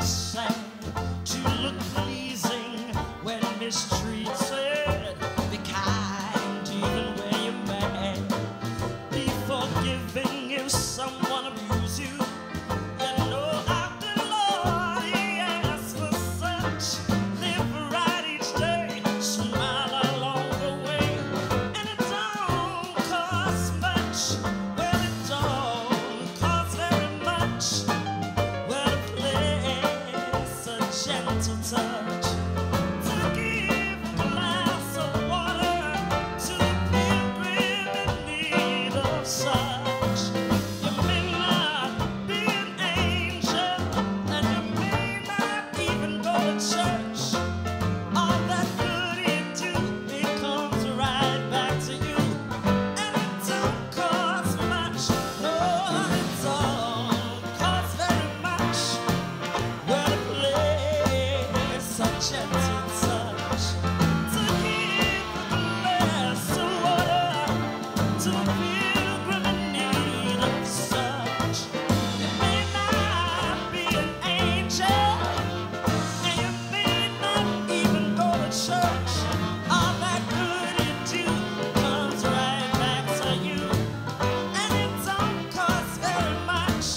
sad to look pleasing when mistreated. Be kind even when you're mad. Be forgiving if someone abuses you. You know after Lord He asks for such. Live right each day, smile along the way, and it don't cost much. Well, it don't cost very much. Well, a place, a gentle touch, to give a glass of water to the pilgrim in need of such. You may not be an angel, and you may not even go to church. All that good you do, it comes right back to you, and it don't cost much. No, it don't cost very much. Well, a place, a gentle touch, to give a glass of water to a pilgrim in need of such. You may not be an angel, and you may not even go to church. All that good you do comes right back to you, and it don't cost very much.